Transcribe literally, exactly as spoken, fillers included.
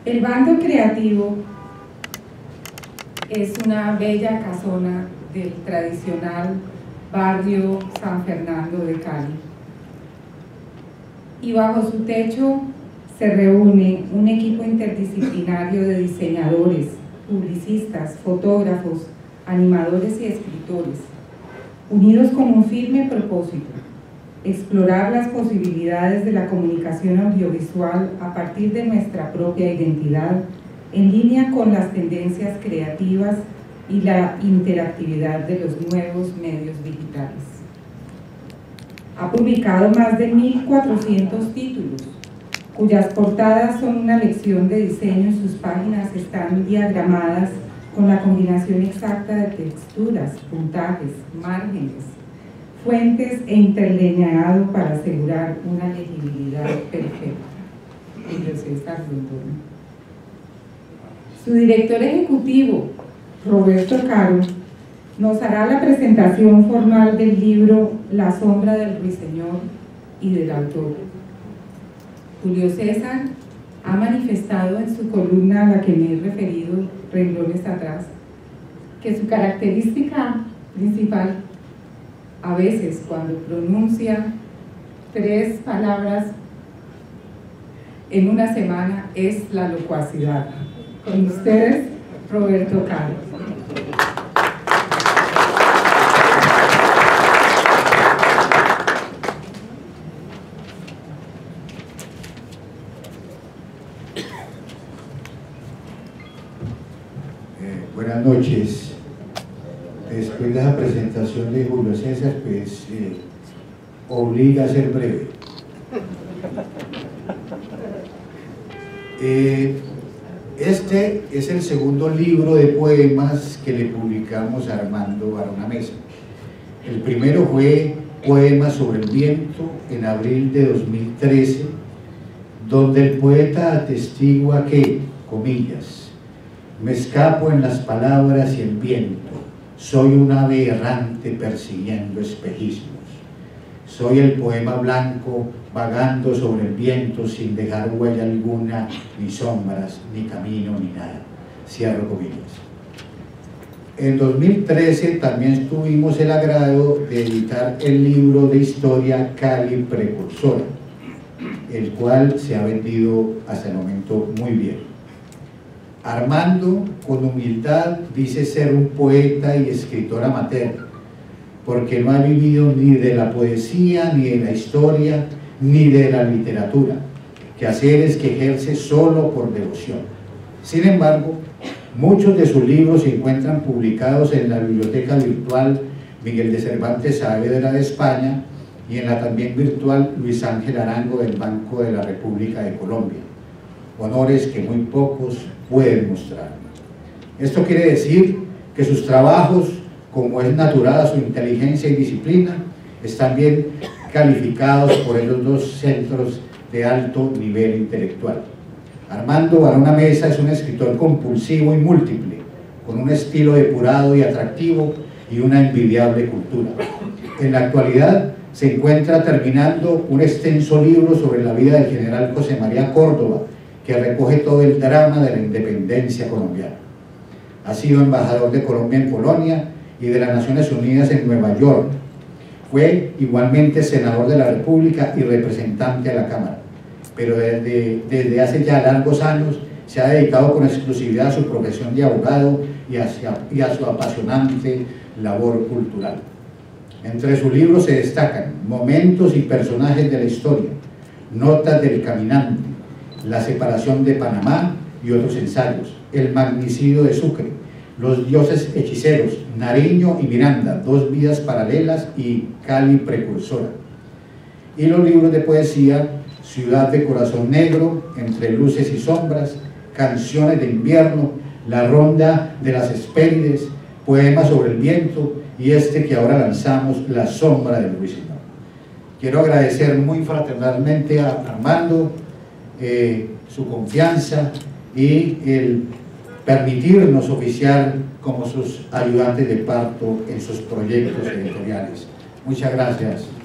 El Bando Creativo es una bella casona del tradicional barrio San Fernando de Cali. Y bajo su techo se reúne un equipo interdisciplinario de diseñadores, publicistas, fotógrafos, animadores y escritores, unidos con un firme propósito: explorar las posibilidades de la comunicación audiovisual a partir de nuestra propia identidad, en línea con las tendencias creativas y la interactividad de los nuevos medios digitales. Ha publicado más de mil cuatrocientos títulos, cuyas portadas son una lección de diseño y sus páginas están diagramadas con la combinación exacta de texturas, puntajes, márgenes, fuentes e interlineado para asegurar una legibilidad perfecta. Su director ejecutivo, Roberto Caro, nos hará la presentación formal del libro La sombra del ruiseñor y del autor. Julio César ha manifestado en su columna a la que me he referido renglones atrás que su característica principal, a veces cuando pronuncia tres palabras en una semana, es la locuacidad. Con ustedes, Roberto Caro. Eh, buenas noches. Después de la presentación de Julio César, pues eh, obliga a ser breve. Eh, este es el segundo libro de poemas que le publicamos a Armando Barona Mesa. El primero fue Poemas sobre el viento, en abril de dos mil trece, donde el poeta atestigua que, comillas, me escapo en las palabras y el viento, soy un ave errante persiguiendo espejismos. Soy el poema blanco vagando sobre el viento sin dejar huella alguna, ni sombras, ni camino, ni nada. Cierro comillas. En dos mil trece también tuvimos el agrado de editar el libro de historia Cali Precursora, el cual se ha vendido hasta el momento muy bien. Armando, con humildad, dice ser un poeta y escritor amateur, porque no ha vivido ni de la poesía, ni de la historia, ni de la literatura, quehaceres que ejerce solo por devoción. Sin embargo, muchos de sus libros se encuentran publicados en la biblioteca virtual Miguel de Cervantes Saavedra de España y en la también virtual Luis Ángel Arango del Banco de la República de Colombia, honores que muy pocos pueden mostrar. Esto quiere decir que sus trabajos, como es natural a su inteligencia y disciplina, están bien calificados por esos dos centros de alto nivel intelectual. Armando Barona Mesa es un escritor compulsivo y múltiple, con un estilo depurado y atractivo y una envidiable cultura. En la actualidad se encuentra terminando un extenso libro sobre la vida del general José María Córdoba, que recoge todo el drama de la independencia colombiana. Ha sido embajador de Colombia en Polonia y de las Naciones Unidas en Nueva York. Fue igualmente senador de la República y representante a la Cámara, pero desde, desde hace ya largos años se ha dedicado con exclusividad a su profesión de abogado y a, y a su apasionante labor cultural. Entre sus libros se destacan Momentos y personajes de la historia, Notas del caminante, La separación de Panamá y otros ensayos, El magnicidio de Sucre, Los dioses hechiceros, Nariño y Miranda, Dos vidas paralelas y Cali Precursora. Y los libros de poesía, Ciudad de corazón negro, Entre luces y sombras, Canciones de invierno, La ronda de las Hespérides, Poemas sobre el viento y este que ahora lanzamos, La sombra del ruiseñor. Quiero agradecer muy fraternalmente a Armando eh, su confianza y el permitirnos oficiar como sus ayudantes de parto en sus proyectos editoriales. Muchas gracias.